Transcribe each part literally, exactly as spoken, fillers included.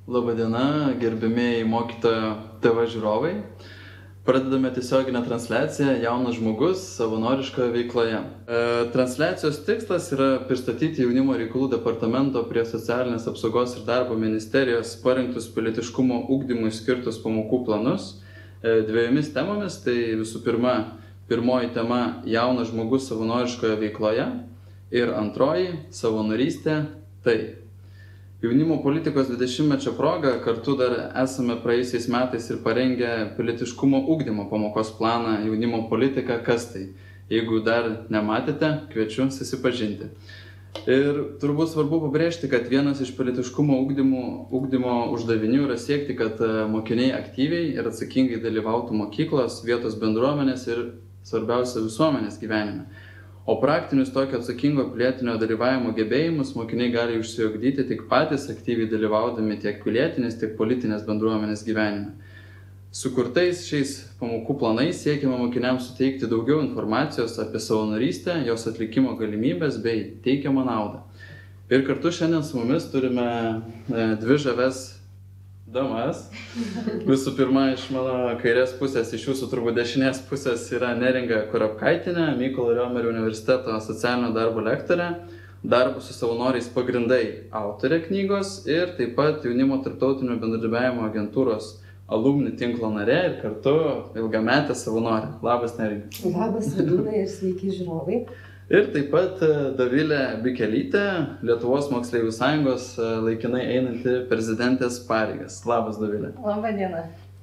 Labadiena, gerbimieji mokytojo T V žiūrovai. Pradedame tiesioginę transliaciją Jaunas žmogus savanoriškoje veikloje. E, transliacijos tikslas yra pristatyti Jaunimo reikalų departamento prie Socialinės apsaugos ir darbo ministerijos parengtus pilietiškumo ugdymui skirtus pamokų planus e, dviejomis temomis. Tai visų pirma, pirmoji tema Jaunas žmogus savanoriškoje veikloje ir antroji savanorystė tai. Jaunimo politikos dvidešimtmečio proga kartu dar esame praėjusiais metais ir parengę pilietiškumo ugdymo pamokos planą Jaunimo politika kas tai. Jeigu dar nematėte, kviečiu susipažinti. Ir turbūt svarbu pabrėžti, kad vienas iš pilietiškumo ugdymo, ugdymo uždavinių yra siekti, kad mokiniai aktyviai ir atsakingai dalyvautų mokyklos, vietos bendruomenės ir svarbiausia visuomenės gyvenime. O praktinius tokio atsakingo pilietinio dalyvavimo gebėjimus mokiniai gali išsiugdyti tik patys aktyviai dalyvaudami tiek pilietinės, tiek politinės bendruomenės gyvenime. Sukurtais šiais pamokų planais siekiama mokiniams suteikti daugiau informacijos apie savanorystę, jos atlikimo galimybės bei teikiamą naudą. Ir kartu šiandien su mumis turime dvi žaves damas. Visų pirma, iš mano kairės pusės, iš jūsų turbūt dešinės pusės yra Neringa Kurapkaitinė, Mykolo Riomerio universiteto socialinio darbo lektorė, darbo su savanoriais pagrindai autorė knygos ir taip pat Jaunimo tarptautinio bendradarbiavimo agentūros alumni tinklo narė ir kartu ilgametė savanorė. Labas, Neringa. Labas, Vidūnai, ir sveiki žiūrovai. Ir taip pat Dovilė Bikelytė, Lietuvos moksleivių sąjungos laikinai einanti prezidentės pareigas. Labas, Dovilė. Labą dieną.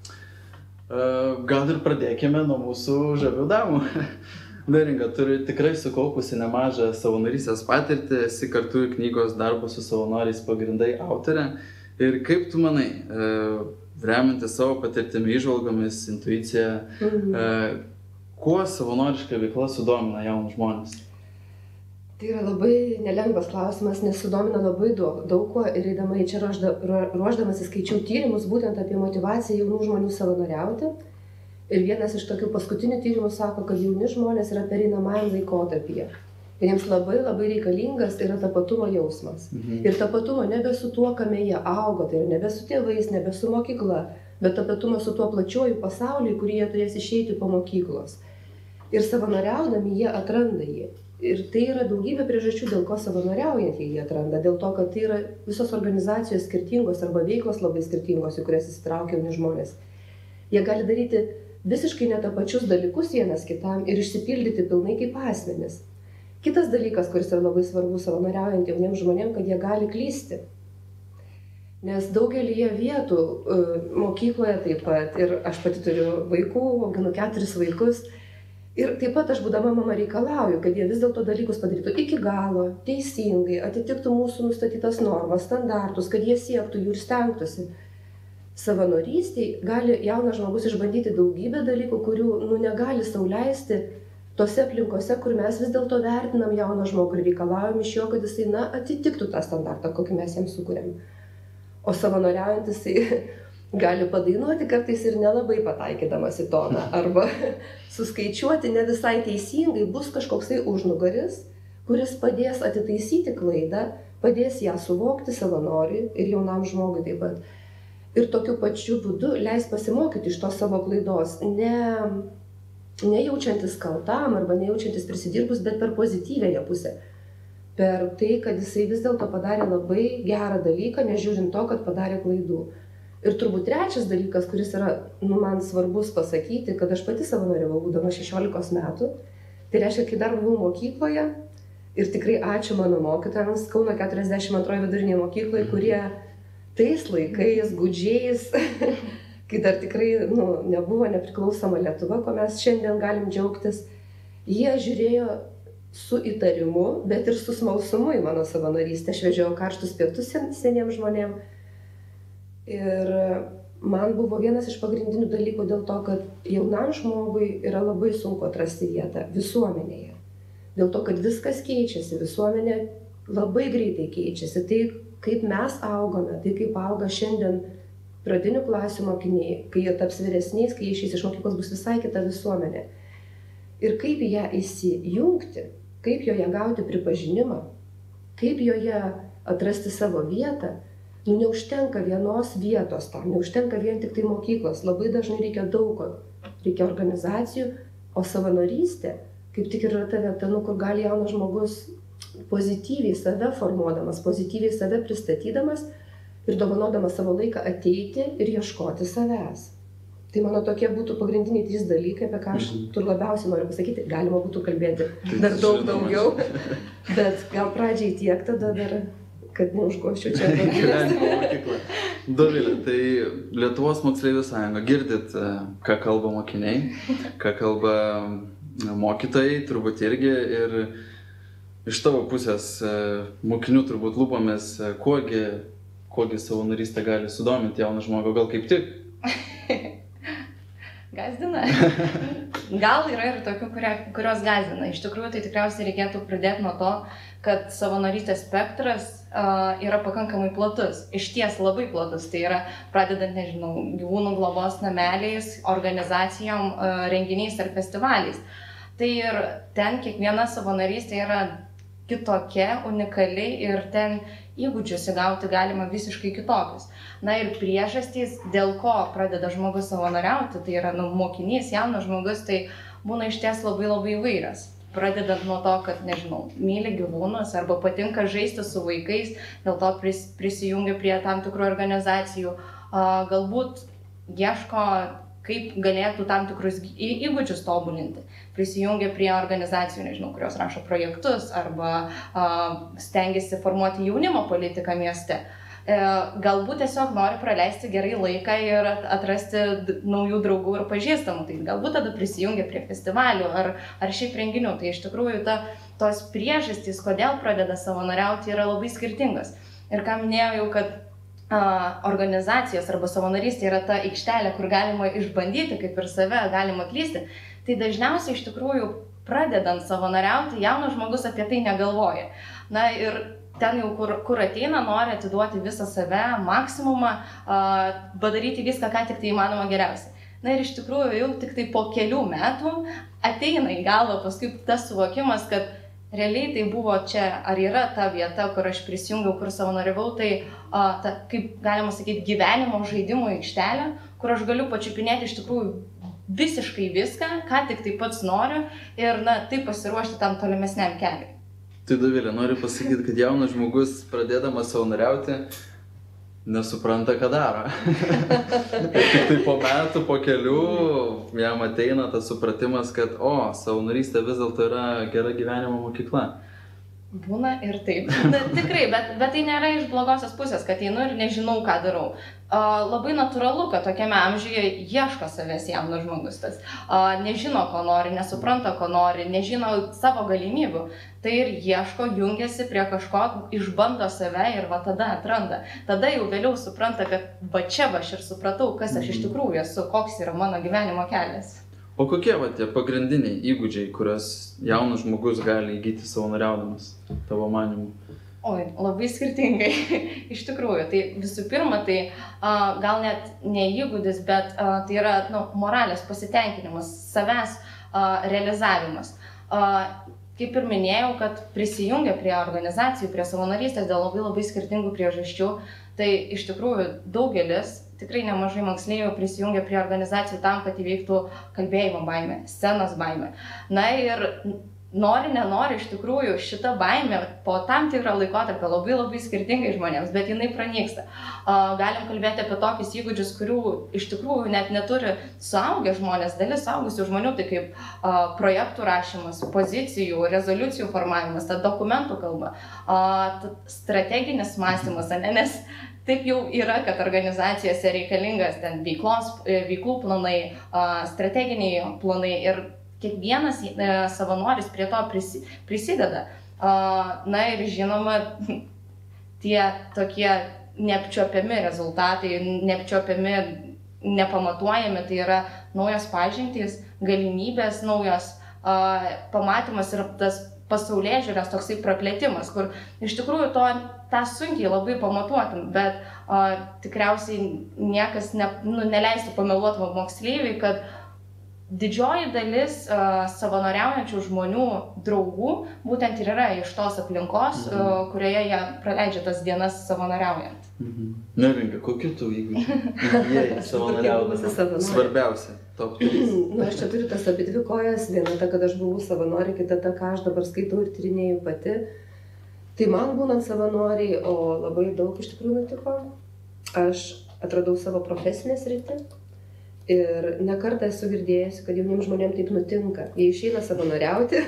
Gal ir pradėkime nuo mūsų žavių damų. Neringa, turi tikrai sukaupusi nemažą savanorystės patirtį, esi kartu knygos darbo su savanoriais pagrindai autorė. Ir kaip tu manai, remiantis savo patirtimi, įžvalgomis, intuicija, mhm. kuo savanoriška veikla sudomina jaunus žmonės? Tai yra labai nelengvas klausimas, nes sudomina labai daug, daug ko ir eidama į čia ruožda, ruoždamas įskaičiau tyrimus būtent apie motivaciją jaunų žmonių savanoriauti. Ir vienas iš tokių paskutinių tyrimų sako, kad jauni žmonės yra pereinamajam laikotarpyje. Ir jiems labai labai reikalingas yra tapatumo jausmas. Mhm. Ir tapatumo nebe su tuo, kame jie augo, tai yra nebe su tėvais, nebe su mokykla, bet tapatumo su tuo plačiuoju pasauliu, kurį jie turės išeiti po mokyklos. Ir savanoriaudami jie atranda jį. Ir tai yra daugybė priežasčių, dėl ko savanoriaujant jie atranda. Dėl to, kad tai yra visos organizacijos skirtingos arba veiklos labai skirtingos, į kurias įsitraukia jauni žmonės. Jie gali daryti visiškai netapačius dalykus vienas kitam ir išsipildyti pilnai kaip asmenis. Kitas dalykas, kuris yra labai svarbus savanoriaujant jauniems žmonėms, kad jie gali klysti. Nes daugelyje vietų, mokykloje taip pat, ir aš pati turiu vaikų, auginu keturis vaikus, ir taip pat aš būdama mama reikalauju, kad jie vis dėlto dalykus padarytų iki galo, teisingai, atitiktų mūsų nustatytas normas, standartus, kad jie siektų jų ir stengtųsi. Savanorystėj gali jaunas žmogus išbandyti daugybę dalykų, kurių nu, negali sau leisti tose aplinkose, kur mes vis dėlto vertinam jauną žmogų ir reikalaujam iš jo, kad jisai na, atitiktų tą standartą, kokį mes jam sukūrėm. O savanoriaujant jisai gali padainuoti kartais ir nelabai pataikydamas į toną, arba suskaičiuoti ne visai teisingai, bus kažkoksai užnugaris, kuris padės atitaisyti klaidą, padės ją suvokti savanoriui ir jaunam žmogui taip pat. Ir tokiu pačiu būdu leis pasimokyti iš tos savo klaidos, ne, nejaučiantis kaltam arba nejaučiantis prisidirbus, bet per pozityvėją pusę. Per tai, kad jisai vis dėlto padarė labai gerą dalyką, nežiūrint to, kad padarė klaidų. Ir turbūt trečias dalykas, kuris yra nu, man svarbus pasakyti, kad aš pati savanoriavau būdama šešiolikos metų, tai reiškia, kai dar buvau mokykloje, ir tikrai ačiū mano mokytojams Kauno keturiasdešimt antroje vidurinėje mokykloje, kurie tais laikais, gūdžiais, kai dar tikrai nu, nebuvo nepriklausoma Lietuva, ko mes šiandien galim džiaugtis, jie žiūrėjo su įtarimu, bet ir su smalsumu į mano savanorystę. Aš vežiau karštus pietus seniems žmonėms. Ir man buvo vienas iš pagrindinių dalykų dėl to, kad jaunam žmogui yra labai sunku atrasti vietą visuomenėje. Dėl to, kad viskas keičiasi, visuomenė labai greitai keičiasi. Tai kaip mes augome, tai kaip auga šiandien pradinių klasių mokiniai, kai jie taps vyresniais, kai jie išeis iš mokyklos, bus visai kita visuomenė. Ir kaip ją įsijungti, kaip joje gauti pripažinimą, kaip joje atrasti savo vietą, Nu, neužtenka vienos vietos tam, neužtenka vien tik tai mokyklos, labai dažnai reikia daug ko, reikia organizacijų, o savanorystė kaip tik yra ta vieta, nu, kur gali jaunas žmogus pozityviai save formuodamas, pozityviai save pristatydamas ir dovanodamas savo laiką ateiti ir ieškoti savęs. Tai mano tokie būtų pagrindiniai trys dalykai, apie ką aš tur labiausiai noriu pasakyti. Galima būtų kalbėti dar daug daugiau, bet gal pradžiai tiek, tada dar, kad neužgoščiau čia. Gyvenimo mokykla. Dovilė, tai Lietuvos moksleivių sąjunga, girdit, ką kalba mokiniai, ką kalba mokytojai, turbūt irgi, ir iš tavo pusės mokinių turbūt lūpomis, kuogi, kuogi savanorystė gali sudominti jauną žmogų, gal kaip tik? Gazdina. Gal yra ir tokių, kurie, kurios gazdina. Iš tikrųjų, tai tikriausiai reikėtų pradėti nuo to, kad savanorystės spektras uh, yra pakankamai platus. Iš ties labai platus. Tai yra pradedant, nežinau, gyvūnų globos nameliais, organizacijom, uh, renginiais ar festivaliais. Tai ir ten kiekviena savanorystė yra kitokia, unikali ir ten įgūdžius įgauti galima visiškai kitokius. Na ir priežastys, dėl ko pradeda žmogus savanoriauti, tai yra nu, mokinys, jaunas žmogus, tai būna iš ties labai labai įvairias. Pradedant nuo to, kad, nežinau, myli gyvūnus arba patinka žaisti su vaikais, dėl to pris, prisijungia prie tam tikrų organizacijų, a, galbūt ieško, kaip galėtų tam tikrus įgūdžius tobulinti. Prisijungia prie organizacijų, nežinau, kurios rašo projektus arba a, stengiasi formuoti jaunimo politiką mieste. E, galbūt tiesiog nori praleisti gerai laiką ir atrasti naujų draugų ir pažįstamų. Tai galbūt tada prisijungia prie festivalių ar, ar šiaip renginių. Tai iš tikrųjų ta, tos priežastys, kodėl pradeda savanoriauti, yra labai skirtingos. Ir ką minėjau, kad organizacijos arba savanorystė yra ta aikštelė, kur galima išbandyti, kaip ir save, galima klysti, tai dažniausiai iš tikrųjų pradedant savanoriauti, jaunas žmogus apie tai negalvoja. Na ir ten jau, kur, kur ateina, nori atiduoti visą save, maksimumą, padaryti viską, ką tik tai įmanoma geriausiai. Na ir iš tikrųjų jau tik tai po kelių metų ateina į galvą paskui tas suvokimas, kad realiai tai buvo čia, ar yra ta vieta, kur aš prisijungiau, kur savanoriavau, tai a, ta, kaip galima sakyti, gyvenimo žaidimų aikštelė, kur aš galiu pačiupinėti iš tikrųjų visiškai viską, ką tik tai pats noriu ir na, taip pasiruošti tam tolimesniam keliui. Tai Dovilė, noriu pasakyti, kad jaunas žmogus pradėdamas savanoriauti nesupranta, ką daro. Tik tai po metų, po kelių jam ateina tas supratimas, kad o, savanorystė vis dėlto yra gera gyvenimo mokykla. Būna ir taip. Na, tikrai, bet, bet tai nėra iš blogosios pusės, kad einu ir nežinau, ką darau. Uh, labai natūralu, kad tokiame amžiuje ieško savęs jaunas žmogus. Tas, uh, nežino, ko nori, nesupranta, ko nori, nežino savo galimybių. Tai ir ieško, jungiasi prie kažko, išbando save ir va tada atranda. Tada jau vėliau supranta, kad va čia va aš ir supratau, kas aš iš tikrųjų esu, koks yra mano gyvenimo kelias. O kokie va tie pagrindiniai įgūdžiai, kuriuos jaunas žmogus gali įgyti savanoriaudamas, tavo manymu? Oi, labai skirtingai, iš tikrųjų. Tai visų pirma, tai a, gal net ne įgūdis, bet a, tai yra nu, moralės pasitenkinimas, savęs a, realizavimas. A, kaip ir minėjau, kad prisijungia prie organizacijų, prie savanorystės dėl labai labai skirtingų priežasčių, tai iš tikrųjų daugelis, tikrai nemažai moksleivių prisijungia prie organizacijų tam, kad įveiktų kalbėjimo baimę, scenos baimę. Na ir nori, nenori, iš tikrųjų šita baimė po tam tikrą laikotarpį labai labai skirtingai žmonėms, bet jinai pranyksta. Galim kalbėti apie tokius įgūdžius, kurių iš tikrųjų net neturi suaugę žmonės, dalis suaugusių žmonių, tai kaip a, projektų rašymas, pozicijų, rezoliucijų formavimas, ta dokumentų kalba, a, strateginis mąstymas, ne, nes taip jau yra, kad organizacijose reikalingas ten veiklos, veiklų planai, a, strateginiai planai ir kiekvienas e, savanoris prie to prisi, prisideda. A, na ir žinoma, tie tokie neapčiuopiami rezultatai, neapčiuopiami, nepamatuojami, tai yra naujos pažintys, galimybės, naujos a, pamatymas ir tas pasaulėžiūros toksai praplėtimas, kur iš tikrųjų to, tą sunkiai labai pamatuotum, bet a, tikriausiai niekas ne, nu, neleistų pameluoti moksleiviai, kad didžioji dalis uh, savanoriaujančių žmonių draugų būtent ir yra iš tos aplinkos, mhm. uh, kurioje jie praleidžia tas dienas savanoriaujant. Mhm. Neringa, kokiu tu įgūdžių įgijai savanoriaudama? Svarbiausia, top trys. Nu, aš čia turiu tas abi dvi kojas, viena ta, kad aš buvau savanorė, kita ta, ką aš dabar skaitau ir tyrinėjau pati. Tai man būnant savanoriai, o labai daug iš tikrųjų nutiko, aš atradau savo profesinę sritį. Ir nekartą esu girdėjusi, kad jauniems žmonėms taip nutinka. Jie išeina savanoriauti,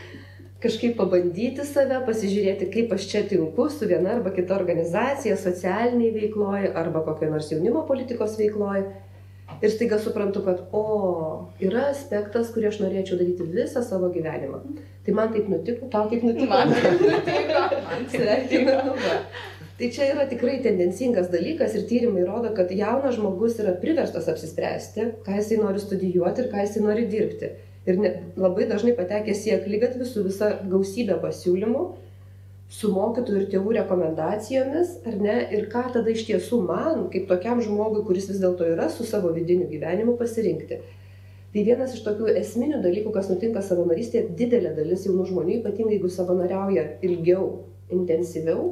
kažkaip pabandyti save, pasižiūrėti, kaip aš čia tinku su viena arba kita organizacija, socialiniai veikloje arba kokia nors jaunimo politikos veikloje. Ir staiga suprantu, kad o, yra aspektas, kurį aš norėčiau daryti visą savo gyvenimą. Tai man taip nutiko, tau taip nutiko. Man taip nutiko. Man taip nutiko. Tai čia yra tikrai tendencingas dalykas ir tyrimai rodo, kad jaunas žmogus yra priverstas apsispręsti, ką jisai nori studijuoti ir ką jisai nori dirbti. Ir ne, labai dažnai patekęs į akligatvį su visa gausybė pasiūlymų, su mokytojų ir tėvų rekomendacijomis, ar ne, ir ką tada iš tiesų man, kaip tokiam žmogui, kuris vis dėlto yra su savo vidiniu gyvenimu, pasirinkti. Tai vienas iš tokių esminių dalykų, kas nutinka savanorystėje, didelė dalis jaunų žmonių, ypatingai jeigu savanoriauja ilgiau, intensyviau,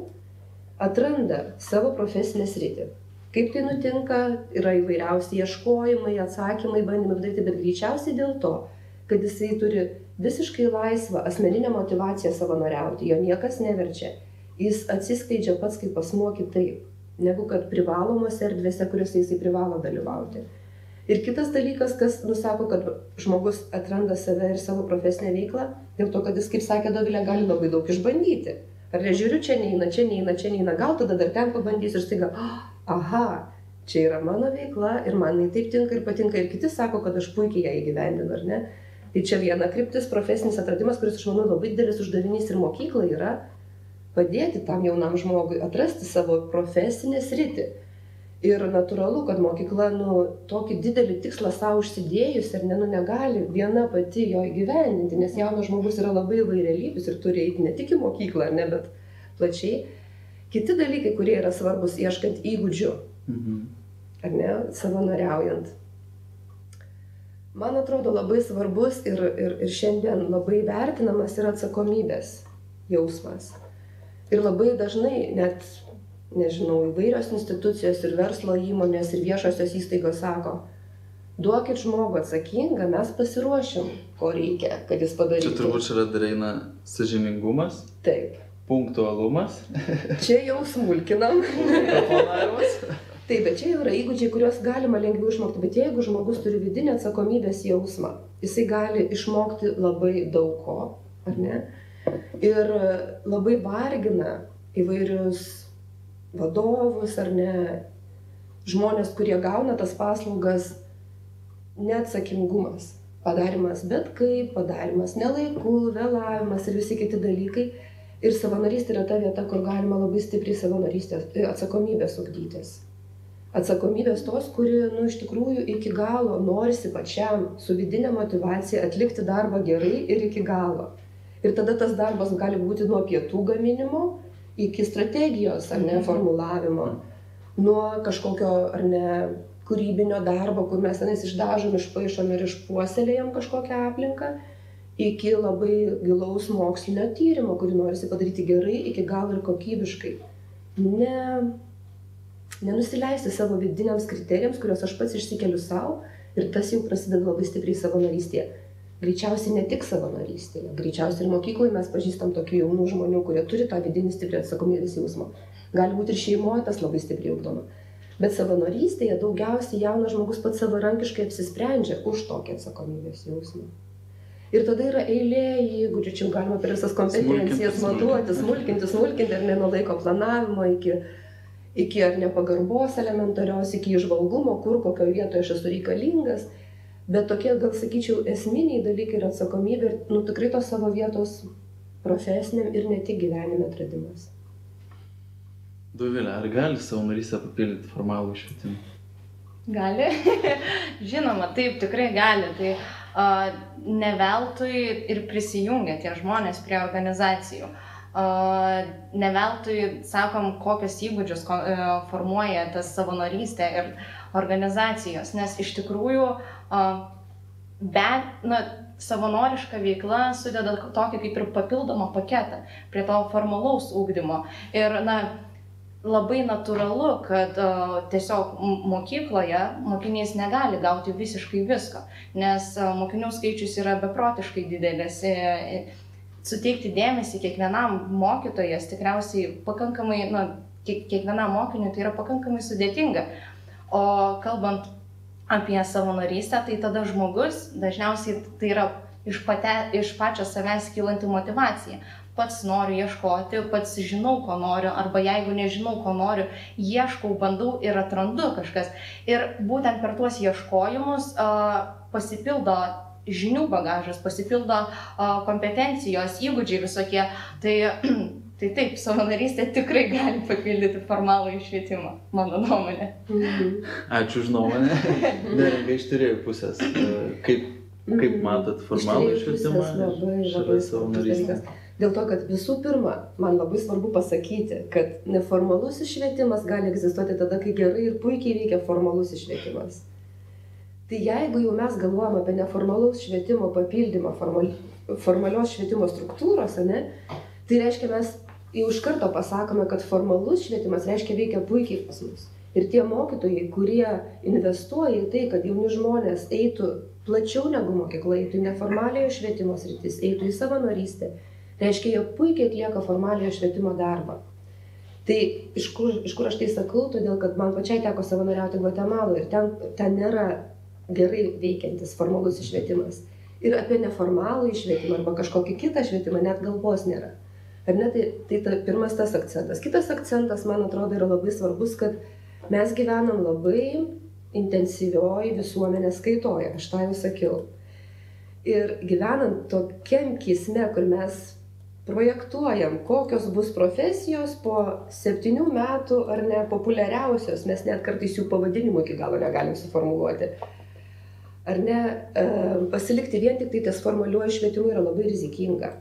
atranda savo profesinę sritį. Kaip tai nutinka, yra įvairiausi ieškojimai, atsakymai, bandymai daryti, bet greičiausiai dėl to, kad jisai turi visiškai laisvą asmeninę motivaciją savanoriauti, jo niekas neverčia. Jis atsiskleidžia pats kaip asmuo kitaip, negu kad privalomose erdvėse, kuriuose jisai privalo dalyvauti. Ir kitas dalykas, kas nusako, kad žmogus atranda save ir savo profesinę veiklą, dėl to, kad jis, kaip sakė Dovilė, gali labai daug išbandyti. Ar nežiūriu, čia neina, čia neina, čia neina, gal tada dar ten pabandysiu ir staiga, aha, čia yra mano veikla ir man tai taip tinka ir patinka ir kiti sako, kad aš puikiai ją įgyvendinu, ar ne? Tai čia viena kryptis, profesinis atradimas, kuris, aš manau, labai didelis uždavinys ir mokykla yra padėti tam jaunam žmogui atrasti savo profesinę sritį. Ir natūralu, kad mokykla, nu, tokį didelį tikslą savo užsidėjus ir ne, nu, negali viena pati jo įgyvendinti, nes jaunas žmogus yra labai įvairialypis ir turi eiti ne tik į mokyklą, ar ne, bet plačiai. Kiti dalykai, kurie yra svarbus ieškant įgūdžių, mhm. ar ne, savanoriaujant. Man atrodo labai svarbus ir, ir, ir šiandien labai vertinamas yra atsakomybės jausmas. Ir labai dažnai net nežinau, įvairios institucijos ir verslo įmonės ir viešosios įstaigos sako, duokit žmogų atsakingą, mes pasiruošim, ko reikia, kad jis padarytų. Čia turbūt yra dar eina sąžiningumas, taip. Punktualumas. Čia jau smulkinam. Planavimas. Taip, bet čia jau yra įgūdžiai, kuriuos galima lengviau išmokti, bet jeigu žmogus turi vidinį atsakomybės jausmą, jisai gali išmokti labai daug ko, ar ne? Ir labai vargina įvairius vadovus ar ne, žmonės, kurie gauna tas paslaugas, neatsakingumas, padarimas bet kaip, padarimas nelaiku, vėlavimas ir visi kiti dalykai. Ir savanorystė yra ta vieta, kur galima labai stipriai savanorystės, atsakomybės ugdytis. Atsakomybės tos, kuri, nu, iš tikrųjų iki galo norisi pačiam su vidinė motivacija atlikti darbą gerai ir iki galo. Ir tada tas darbas gali būti nuo pietų gaminimo iki strategijos, ar ne, formulavimo, nuo kažkokio, ar ne, kūrybinio darbo, kur mes tenais išdažom, išpaišom ir išpuoselėjom kažkokią aplinką, iki labai gilaus mokslinio tyrimo, kurį norisi padaryti gerai, iki galo ir kokybiškai. Ne, nenusileisti savo vidiniams kriterijams, kuriuos aš pats išsikeliu savo, ir tas jau prasideda labai stipriai savanorystėje. Greičiausiai ne tik savanorystėje, greičiausiai ir mokykloje mes pažįstam tokių jaunų žmonių, kurie turi tą vidinį stiprią atsakomybės jausmą. Gali būti ir šeimoje tas labai stipriai ugdoma. Bet savanorystėje daugiausiai jaunas žmogus pats savarankiškai apsisprendžia už tokį atsakomybės jausmą. Ir tada yra eilė įgūdžių, čia galima per visas kompetencijas matuoti, smulkinti, smulkinti, ar ne, nuo laiko planavimo iki, iki ar ne pagarbos elementarios, iki įžvalgumo, kur, kokioje vietoje aš esu reikalingas. Bet tokie, gal sakyčiau, esminiai dalykai yra atsakomybė ir, nu, tikrai tos savo vietos profesiniam ir ne tik gyvenime atradimas. Dovilė, ar gali savanorystę papildyti formalų švietimą? Gali. Žinoma, taip, tikrai gali. Tai uh, ne veltui ir prisijungia tie žmonės prie organizacijų. Uh, ne veltui sakom, kokius įgūdžius uh, formuoja tas savanorystė ir organizacijos, nes iš tikrųjų uh, bet, na, savanoriška veikla sudeda tokį kaip ir papildomą paketą prie to formalaus ugdymo. Ir, na, labai natūralu, kad uh, tiesiog mokykloje mokinys negali gauti visiškai visko, nes uh, mokinių skaičius yra beprotiškai didelis. E, suteikti dėmesį kiekvienam mokytojas tikriausiai pakankamai, na, kiek, kiekvienam mokiniui tai yra pakankamai sudėtinga. O kalbant apie savanorystę, tai tada žmogus dažniausiai tai yra iš, pate, iš pačio savęs kylanti motyvacija. Pats noriu ieškoti, pats žinau, ko noriu, arba jeigu nežinau, ko noriu, ieškau, bandau ir atrandu kažkas. Ir būtent per tuos ieškojimus uh, pasipildo žinių bagažas, pasipildo uh, kompetencijos, įgūdžiai visokie. Tai, tai taip, savanorystė tikrai gali papildyti formalų švietimą, mano nuomonė. Ačiū už nuomonę. Neringa iš tyrėjų pusės. Kaip, kaip matot formalų švietimą šalia savanorystės? Dėl to, kad visų pirma, man labai svarbu pasakyti, kad neformalusis švietimas gali egzistuoti tada, kai gerai ir puikiai veikia formalusis švietimas. Tai jeigu jau mes galvojam apie neformalaus švietimo papildymą formal, formalios švietimo struktūros, ne, tai reiškia mes jau iš karto pasakome, kad formalus švietimas reiškia veikia puikiai pas mus. Ir tie mokytojai, kurie investuoja į tai, kad jauni žmonės eitų plačiau negu mokykla, eitų į neformaliojo švietimo sritis, eitų į savanorystę, reiškia, jie puikiai atlieka formaliojo švietimo darbą. Tai iš kur, iš kur aš tai sakau, todėl kad man pačiai teko savanoriauti Gvatemaloje ir ten, ten nėra gerai veikiantis formalus švietimas. Ir apie neformalų švietimą arba kažkokį kitą švietimą net galvos nėra. Ar ne, tai, tai ta, pirmas tas akcentas. Kitas akcentas, man atrodo, yra labai svarbus, kad mes gyvenam labai intensyvioj visuomenės kaitoje, aš tą jau sakiau. Ir gyvenant tokiam kisme, kur mes projektuojam, kokios bus profesijos po septynių metų ar ne populiariausios, mes net kartais jų pavadinimų iki galo negalim suformuluoti. Ar ne, e, pasilikti vien tik tai ties formaliuoju švietimu yra labai rizikinga.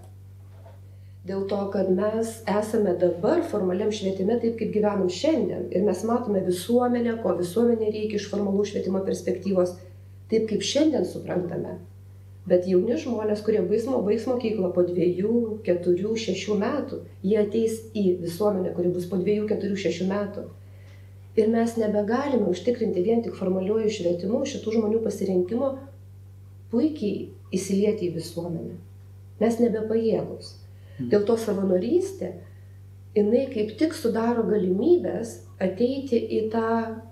Dėl to, kad mes esame dabar formaliam švietime taip, kaip gyvenam šiandien. Ir mes matome visuomenę, ko visuomenė reikia iš formalų švietimo perspektyvos, taip kaip šiandien suprantame. Bet jauni žmonės, kurie baigs mokyklą po dviejų, keturių, šešių metų, jie ateis į visuomenę, kuri bus po dviejų, keturių, šešių metų. Ir mes nebegalime užtikrinti vien tik formaliuoju švietimu šitų žmonių pasirinkimo puikiai įsilieti į visuomenę. Mes nebepajėgus. Dėl to savanorystė, jinai kaip tik sudaro galimybės ateiti į tą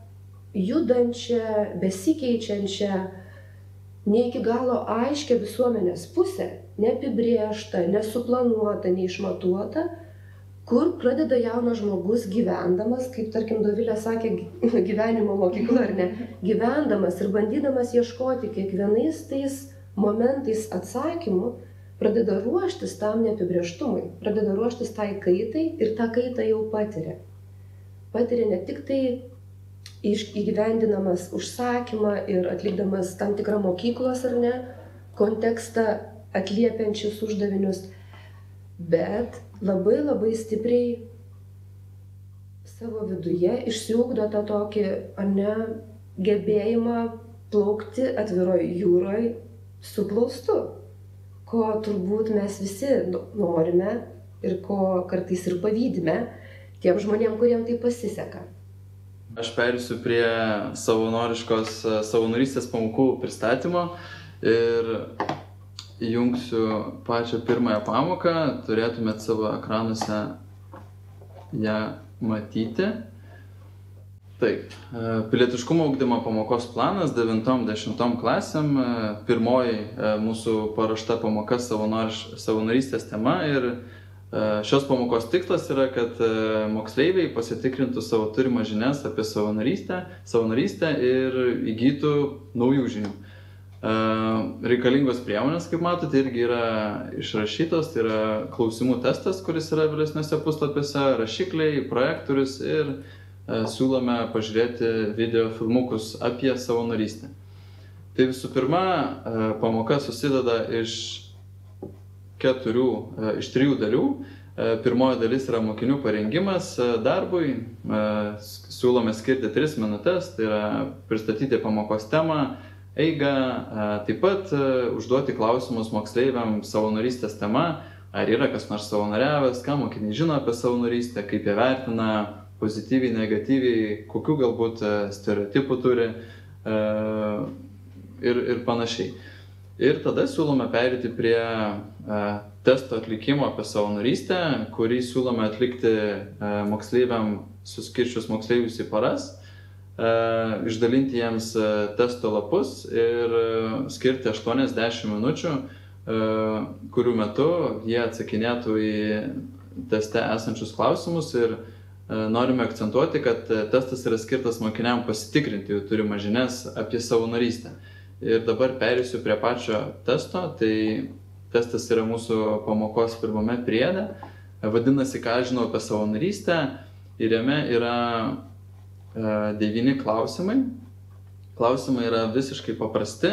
judančią, besikeičiančią, ne iki galo aiškia visuomenės pusė, neapibrėžta, nesuplanuota, neišmatuota, kur pradeda jaunas žmogus gyvendamas, kaip tarkim Dovilė sakė, gyvenimo mokykla ar ne, gyvendamas ir bandydamas ieškoti kiekvienais tais momentais atsakymų, pradeda ruoštis tam neapibrėžtumui, pradeda ruoštis tai kaitai ir tą kaitą jau patiria. Patiria ne tik tai įgyvendinamas užsakymą ir atlikdamas tam tikrą mokyklos ar ne, kontekstą atliepiančius uždavinius, bet labai labai stipriai savo viduje išsiugdo tą tokį, ar ne, gebėjimą plaukti atviroj jūroj su plaustu, ko turbūt mes visi norime ir ko kartais ir pavydime tiem žmonėm, kuriem tai pasiseka. Aš perėsiu prie savanoriškos savanorystės pamokų pristatymo ir įjungsiu pačią pirmąją pamoką, turėtumėt savo ekranuose ją matyti. Taip, pilietiškumo ugdymo pamokos planas devintom dešimtom klasėm, pirmoji mūsų paruošta pamoka savanorystės tema ir šios pamokos tikslas yra, kad moksleiviai pasitikrintų savo turimą žinias apie savanorystę, savanorystę ir įgytų naujų žinių. Reikalingos priemonės, kaip matote, irgi yra išrašytos, tai yra klausimų testas, kuris yra vėlesniuose puslapiuose, rašikliai, projektorius ir siūlome pažiūrėti video filmukus apie savanorystę. Tai visų pirma, pamoka susideda iš keturių, iš trijų dalių. Pirmoji dalis yra mokinių parengimas darbui. Siūlome skirti tris minutės, tai yra pristatyti pamokos temą, eigą, taip pat užduoti klausimus moksleiviams savanorystės tema, ar yra kas nors savanoriavęs, ką mokiniai žino apie savanorystę, kaip jie vertina, pozityviai, negatyviai, kokių galbūt stereotipų turi ir, ir panašiai. Ir tada siūlome perėti prie testo atlikimo apie savanorystę, kurį siūlome atlikti moksleiviam suskirčius moksleivius į paras, išdalinti jiems testo lapus ir skirti aštuoniasdešimt minučių, kurių metu jie atsakinėtų į teste esančius klausimus ir norime akcentuoti, kad testas yra skirtas mokiniam pasitikrinti jų turimą žinias apie savanorystę. Ir dabar perėsiu prie pačio testo, tai testas yra mūsų pamokos pirmame priede, vadinasi, ką aš žinau apie savanorystę, ir jame yra devyni klausimai. Klausimai yra visiškai paprasti,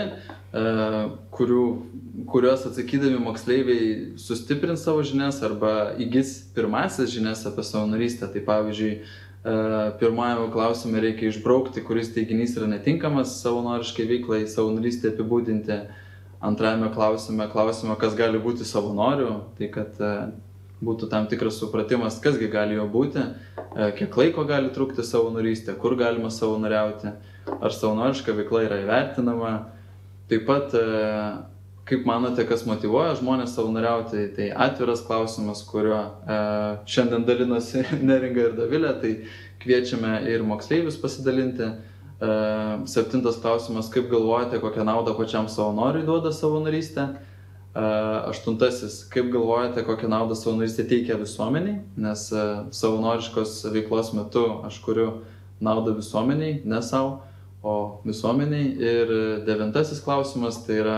kurių, kuriuos atsakydami moksleiviai sustiprins savo žinias arba įgis pirmasis žinias apie savanorystę. Tai pavyzdžiui, pirmajame klausime reikia išbraukti, kuris teiginys yra netinkamas savanoriškai veiklai, savanorystę apibūdinti. Antrajame klausime klausime, kas gali būti savanoriu, tai kad būtų tam tikras supratimas, kasgi gali jo būti, kiek laiko gali trukti savanorystė, kur galima savanoriauti, ar savanoriška veikla yra įvertinama. Taip pat, kaip manote, kas motyvuoja žmonės savanoriauti, tai atviras klausimas, kuriuo šiandien dalinosi Neringa ir Dovilė, tai kviečiame ir moksleivius pasidalinti. Septintas klausimas, kaip galvojate, kokią naudą pačiam savanoriui duoda savanorystė. Aštuntasis, kaip galvojate, kokią naudą savanorystė teikia visuomeniai, nes savanoriškos veiklos metu aš kuriu naudą visuomeniai, ne savo, o visuomeniai. Ir devintasis klausimas, tai yra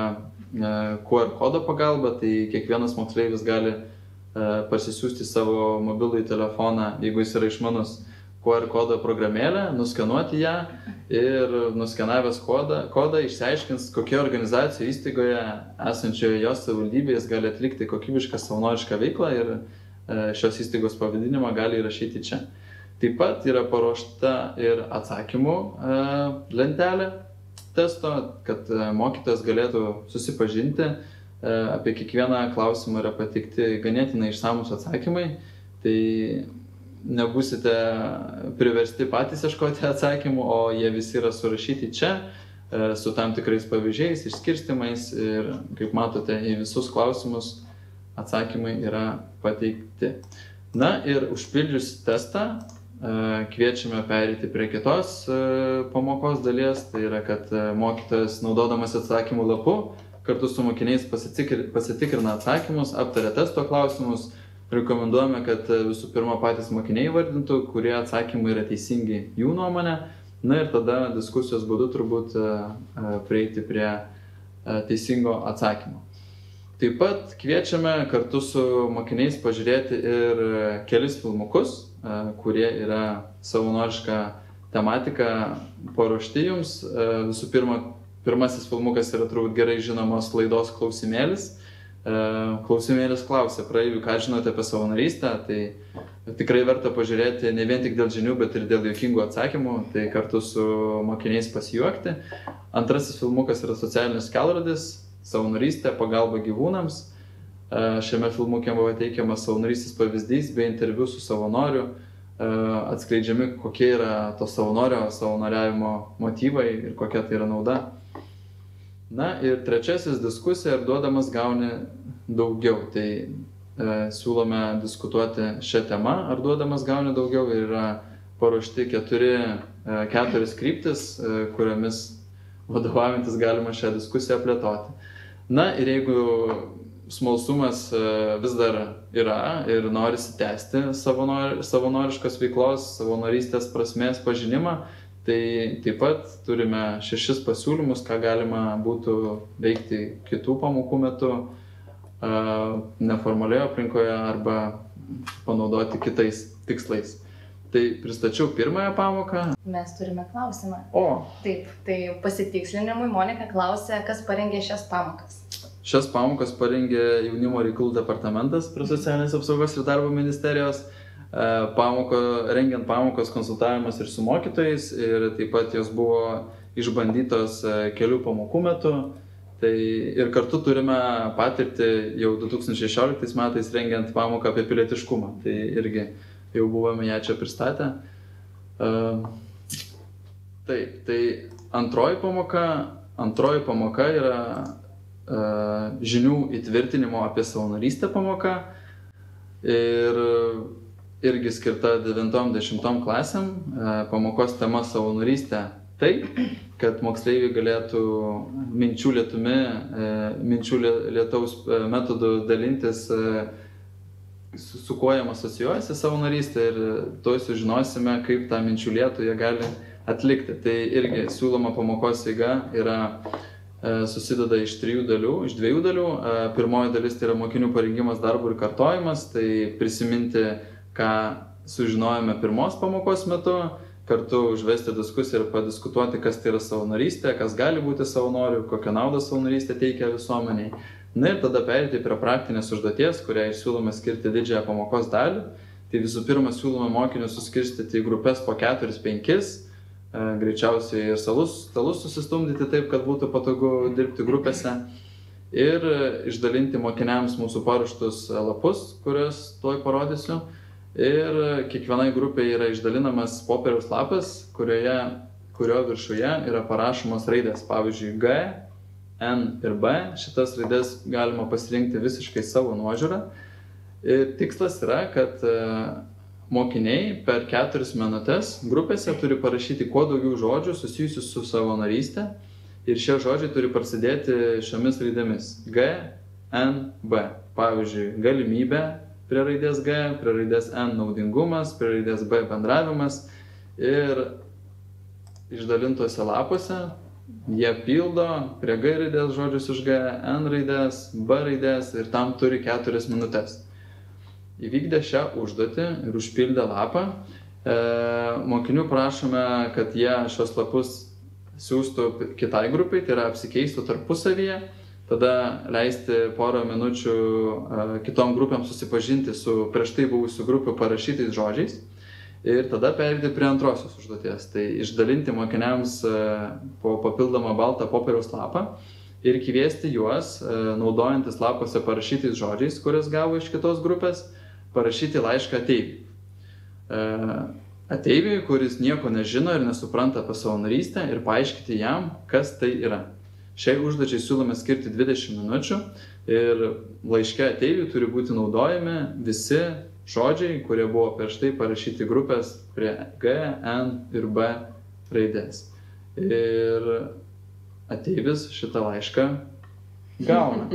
Q R kodo pagalba, tai kiekvienas moksleivis gali parsisiųsti savo mobilųjį telefoną, jeigu jis yra išmanus, Q R kodo programėlę, nuskenuoti ją ir nuskenavęs kodą, kodą išsiaiškins, kokia organizacija įstaigoje esančioje jos savivaldybėje jis gali atlikti kokybišką savanorišką veiklą ir šios įstaigos pavadinimą gali įrašyti čia. Taip pat yra paruošta ir atsakymų lentelė testo, kad mokytojas galėtų susipažinti. Apie kiekvieną klausimą yra pateikti ganėtinai išsamus atsakymai, tai nebusite priversti patys ieškoti atsakymų, o jie visi yra surašyti čia su tam tikrais pavyzdžiais, išskirstimais ir, kaip matote, į visus klausimus atsakymai yra pateikti. Na ir užpildžius testą kviečiame pereiti prie kitos pamokos dalies, tai yra, kad mokytojas, naudodamas atsakymų lapu, kartu su mokiniais pasitikrina atsakymus, aptaria testo klausimus. Rekomenduojame, kad visų pirma patys mokiniai vardintų, kurie atsakymai yra teisingi jų nuomonė, na ir tada diskusijos būdu turbūt prieiti prie teisingo atsakymo. Taip pat kviečiame kartu su mokiniais pažiūrėti ir kelis filmukus, kurie yra savanoriška tematika paruošti jums. Visų pirma, pirmasis filmukas yra turbūt gerai žinomos laidos Klausimėlis. Klausimėlis klausia praeivių, ką žinote apie savanorystę, tai tikrai verta pažiūrėti ne vien tik dėl žinių, bet ir dėl juokingų atsakymų, tai kartu su mokiniais pasijuokti. Antrasis filmukas yra Socialinis kelrodis, savanorystė, pagalba gyvūnams. Šiame filmuke buvo teikiamas savanorystės pavyzdys bei interviu su savanoriu, atskleidžiami, kokie yra to savanorio, savanoriavimo motyvai ir kokia tai yra nauda. Na ir trečiasis diskusija, ar duodamas gauni daugiau. Tai e, siūlome diskutuoti šią temą, ar duodamas gauni daugiau, ir yra paruošti keturi, e, keturis kryptis, e, kuriomis vadovaujantis galima šią diskusiją plėtoti. Na ir jeigu smalsumas e, vis dar yra ir norisi tęsti savanor, savanoriškos veiklos, savanorystės prasmės pažinimą, tai taip pat turime šešis pasiūlymus, ką galima būtų veikti kitų pamokų metu, neformalioje aplinkoje arba panaudoti kitais tikslais. Tai pristačiau pirmąją pamoką. Mes turime klausimą. O. Taip, tai pasitikslinimui Monika klausė, kas parengė šias pamokas. Šias pamokas parengė Jaunimo reikalų departamentas prie Socialinės apsaugos ir darbo ministerijos. Pamoko, rengiant pamokas konsultavimas ir su mokytojais, ir taip pat jos buvo išbandytos kelių pamokų metu. Tai ir kartu turime patirtį jau du tūkstančiai šešioliktais metais rengiant pamoką apie pilietiškumą. Tai irgi jau buvome ją čia pristatę. Uh, taip, tai antroji pamoka, antroji pamoka yra uh, žinių įtvirtinimo apie savanorystę pamoka. Ir irgi skirta devintom dešimtom klasėm. Uh, pamokos tema savanorystė. Tai, kad moksleiviai galėtų minčių lietumi, minčių lietaus metodų dalintis, su, su kuo jam asocijuojasi savanorystė ir tuoj sužinosime, kaip tą minčių lietų jie gali atlikti. Tai irgi siūloma pamokos eiga yra susideda iš trijų dalių, iš dviejų dalių. Pirmoji dalis tai yra mokinių parengimas darbui ir kartojimas, tai prisiminti, ką sužinojome pirmos pamokos metu, kartu užvesti diskusiją ir padiskutuoti, kas tai yra savanorystė, kas gali būti savanoriu, kokią naudą savanorystė teikia visuomeniai. Na ir tada pereiti prie praktinės užduoties, kurią siūlome skirti didžiąją pamokos dalį. Tai visų pirma siūlome mokinius suskirstyti į grupės po keturis, penkis, greičiausiai ir stalus, stalus susistumdyti taip, kad būtų patogu dirbti grupėse. Ir išdalinti mokiniams mūsų paruoštus lapus, kuriuos tuoj parodysiu. Ir kiekvienai grupiai yra išdalinamas popieriaus lapas, kurioje, kurio viršuje yra parašomos raidės, pavyzdžiui, G, N ir B. Šitas raidės galima pasirinkti visiškai savo nuožiūrą. Ir tikslas yra, kad mokiniai per keturias minutės grupėse turi parašyti kuo daugiau žodžių susijusių su savanorystė. Ir šie žodžiai turi prasidėti šiomis raidėmis G, N, B. Pavyzdžiui, galimybė, prie raidės G, prie raidės N naudingumas, prie raidės B bendravimas. Ir išdalintose lapuose jie pildo prie G raidės žodžius iš G, N raidės, B raidės ir tam turi keturias minutės. Įvykdę šią užduotį ir užpildę lapą, e, mokinių prašome, kad jie šios lapus siūstų kitai grupai, tai yra apsikeistų tarpusavyje. Tada leisti porą minučių kitom grupėm susipažinti su prieš tai buvusių grupių parašytais žodžiais ir tada pereiti prie antrosios užduoties. Tai išdalinti mokiniams po papildomą baltą popieriaus lapą ir kviesti juos, naudojantis lapuose parašytais žodžiais, kurias gavo iš kitos grupės, parašyti laišką ateiviui. Ateiviui, kuris nieko nežino ir nesupranta apie savanorystę ir paaiškinti jam, kas tai yra. Šiai užduočiai siūlome skirti dvidešimt minučių ir laiške ateiviui turi būti naudojami visi žodžiai, kurie buvo prieš tai parašyti grupės prie G, N ir B raidės. Ir ateivis šitą laišką gauna.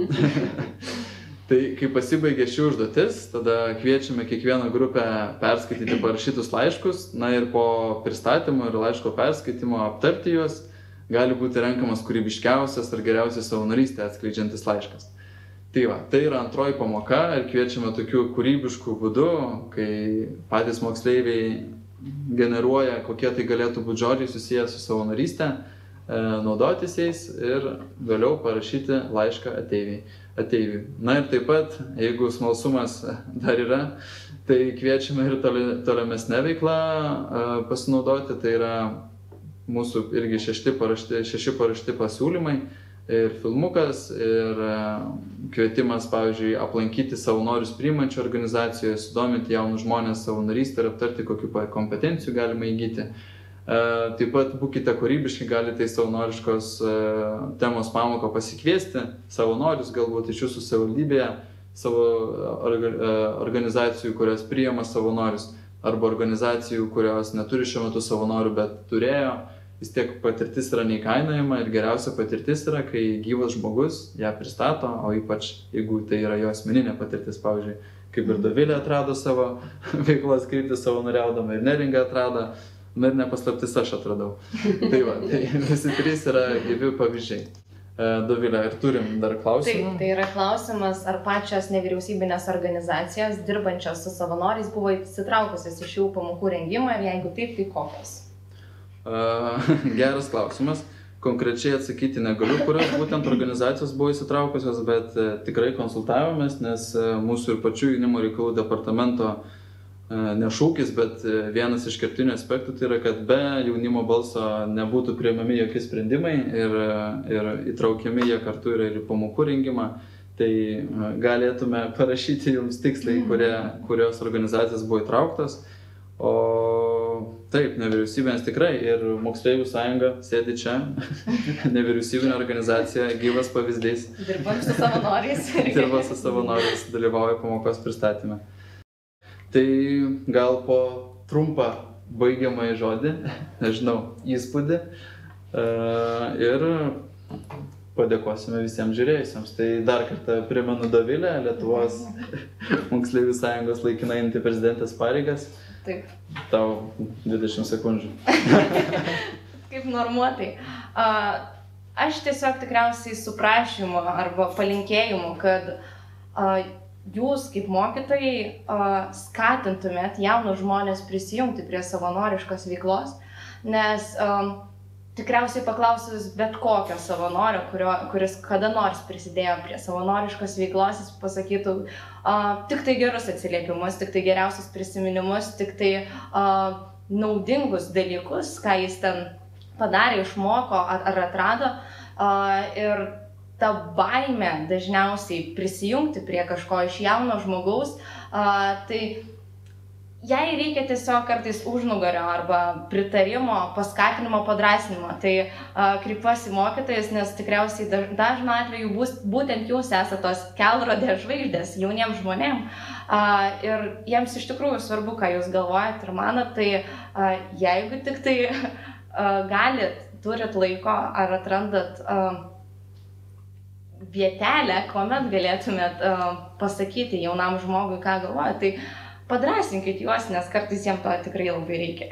Tai kai pasibaigia ši užduotis, tada kviečiame kiekvieną grupę perskaityti parašytus laiškus, na ir po pristatymo ir laiško perskaitimo aptarti juos. Gali būti renkamas kūrybiškiausias ar geriausias savanorystę atskleidžiantis laiškas. Tai va, tai yra antroji pamoka ir kviečiame tokiu kūrybišku būdu, kai patys moksleiviai generuoja, kokie tai galėtų būti žodžiai susiję su savanorystė, naudotis jais ir vėliau parašyti laišką ateiviui. Na ir taip pat, jeigu smalsumas dar yra, tai kviečiame ir tolimesnę veiklą pasinaudoti, tai yra mūsų irgi šešti parašti, šeši parašti pasiūlymai ir filmukas ir kvietimas, pavyzdžiui, aplankyti savanorius priimančių organizacijoje, sudominti jaunus žmonės savanorystę ir aptarti, kokių kompetencijų galima įgyti. Taip pat būkite kūrybiški, galite į savanoriškos temos pamoką pasikviesti savanorius, galbūt iš jūsų savivaldybėje, savo organizacijų, kurios priima savanorius, arba organizacijų, kurios neturi šiuo metu savanorių, bet turėjo. Vis tiek patirtis yra neįkainojama ir geriausia patirtis yra, kai gyvas žmogus ją pristato, o ypač jeigu tai yra jo asmeninė patirtis, pavyzdžiui, kaip ir Dovilė atrado savo veiklos kryptį savanoriaudama ir Neringa atrado, na ir nepaslaptis aš atradau. Tai va, tai visi trys yra gyvi pavyzdžiai. Dovilė, ir turim dar klausimą? Taip, tai yra klausimas, ar pačios nevyriausybinės organizacijos dirbančios su savanoriais buvo įsitraukusios į šių pamokų rengimą ir jeigu taip, tai kokios? Uh, geras klausimas. Konkrečiai atsakyti negaliu, kurios būtent organizacijos buvo įsitraukusios, bet uh, tikrai konsultavomės, nes uh, mūsų ir pačių jaunimo reikalų departamento uh, ne šūkis, bet vienas iš kertinių aspektų tai yra, kad be jaunimo balso nebūtų priimami jokie sprendimai ir, ir įtraukiami jie kartu yra ir į pamokų rengimą. Tai galėtume parašyti jums tiksliai, kurie, kurios organizacijos buvo įtrauktos. O taip, nevyriausybinės tikrai ir Moksleivių sąjunga sėdi čia, nevyriausybinė organizacija, gyvas pavyzdys. Dirbam su savanoriais. Dirba su savanoriais, dalyvauja pamokos pristatyme. Tai gal po trumpą baigiamąjį žodį, nežinau, įspūdį ir padėkosime visiems žiūrėjusiems. Tai dar kartą primenu Dovilę, Lietuvos Moksleivių sąjungos laikinai einanti prezidentės pareigas. Taip. Tau dvidešimt sekundžių. Kaip normuotai. Aš tiesiog tikriausiai su prašymu arba palinkėjimu, kad jūs kaip mokytojai skatintumėt jaunus žmonės prisijungti prie savanoriškos veiklos, nes tikriausiai paklausus bet kokio savanorio, kurio, kuris kada nors prisidėjo prie savanoriškos veiklos, jis pasakytų tik tai gerus atsiliepimus, tik tai geriausius prisiminimus, tik tai naudingus dalykus, ką jis ten padarė, išmoko ar atrado. Ir ta baimė dažniausiai prisijungti prie kažko iš jauno žmogaus, tai jai reikia tiesiog kartais užnugario arba pritarimo, paskatinimo, padrasinimo. Tai kreipiuosi mokytojus, nes tikriausiai dažnu atveju bus, būtent jūs esate tos kelrodės žvaigždės jauniems žmonėm. Ir jiems iš tikrųjų svarbu, ką jūs galvojat ir manot, tai jeigu tik tai galit, turit laiko ar atrandat vietelę, kuomet galėtumėt pasakyti jaunam žmogui, ką galvojat, tai padrasinkit juos, nes kartais jiems to tikrai labai reikia.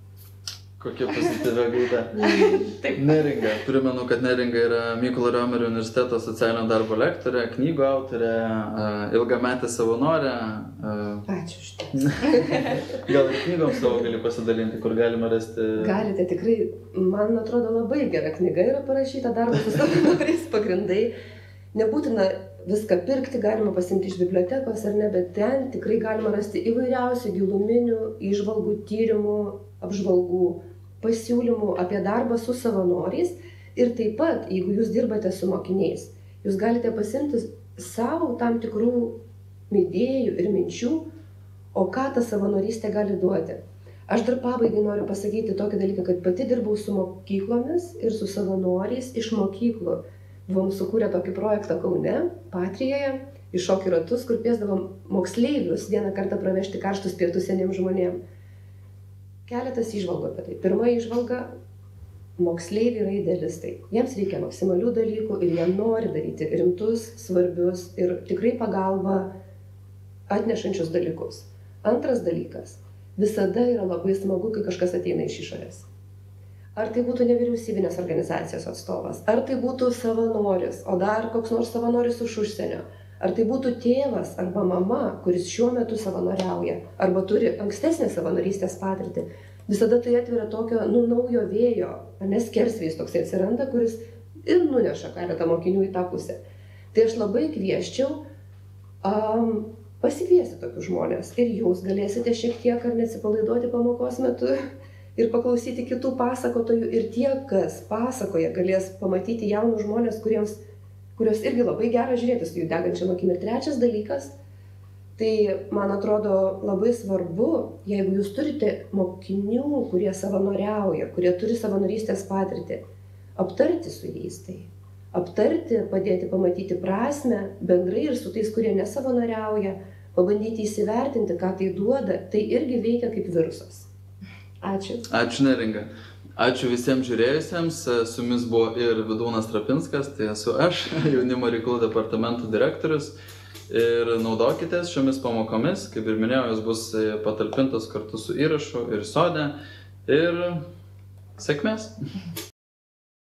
Kokia pozityvia gaida. Neringa. Primenu, kad Neringa yra Mykolo Riomerio universiteto socialinio darbo lektorė, knygų autorė, ilgametė savanorė. Ačiū už tai. Gal ir knygom savo gali pasidalinti, kur galima rasti? Galite, tikrai, man atrodo, labai gera knyga yra parašyta, darbas su savanoriais pagrindai. Nebūtina viską pirkti, galima pasimti iš bibliotekos ar ne, bet ten tikrai galima rasti įvairiausių giluminių įžvalgų, tyrimų, apžvalgų, pasiūlymų apie darbą su savanoriais. Ir taip pat, jeigu jūs dirbate su mokiniais, jūs galite pasimti savo tam tikrų idėjų ir minčių, o ką ta savanorystė gali duoti. Aš dar pabaigai noriu pasakyti tokį dalyką, kad pati dirbau su mokyklomis ir su savanoriais iš mokyklų. Buvom sukūrę tokį projektą Kaune, Patrijoje, iš šokių ratus, kur kviesdavom moksleivius vieną kartą pravežti karštus pietus seniem žmonėm. Keletas įžvalgų apie tai. Pirma įžvalga – moksleiviai yra idealistai. Jiems reikia maksimalių dalykų ir jie nori daryti rimtus, svarbius ir tikrai pagalbą atnešančius dalykus. Antras dalykas – visada yra labai smagu, kai kažkas ateina iš išorės. Ar tai būtų nevyriausybinės organizacijos atstovas, ar tai būtų savanoris, o dar koks nors savanoris iš užsienio, ar tai būtų tėvas arba mama, kuris šiuo metu savanoriauja, arba turi ankstesnę savanorystės patirtį. Visada tai atveria tokio nu, naujo vėjo, nes skersvėjis toksai atsiranda, kuris ir nuneša keletą mokinių į tą pusę. Tai aš labai kvieščiau um, pasikviesti tokius žmonės ir jūs galėsite šiek tiek ar neatsipalaiduoti pamokos metu ir paklausyti kitų pasakotojų ir tie, kas pasakoja, galės pamatyti jaunus žmonės, kuriems, kurios irgi labai gera žiūrėti su jų degančiam akim. Ir trečias dalykas, tai man atrodo labai svarbu, jeigu jūs turite mokinių, kurie savanoriauja, kurie turi savanorystės patirtį, aptarti su jais tai. Aptarti, padėti pamatyti prasmę bendrai ir su tais, kurie nesavanoriauja, pabandyti įsivertinti, ką tai duoda, tai irgi veikia kaip virusas. Ačiū. Ačiū Neringa. Ačiū visiems žiūrėjusiems. Su jumis buvo ir Vidūnas Trapinskas, tai esu aš, jaunimo reikalų departamento direktorius. Ir naudokitės šiomis pamokomis, kaip ir minėjau, jos bus patalpintos kartu su įrašu ir sode. Ir sėkmės.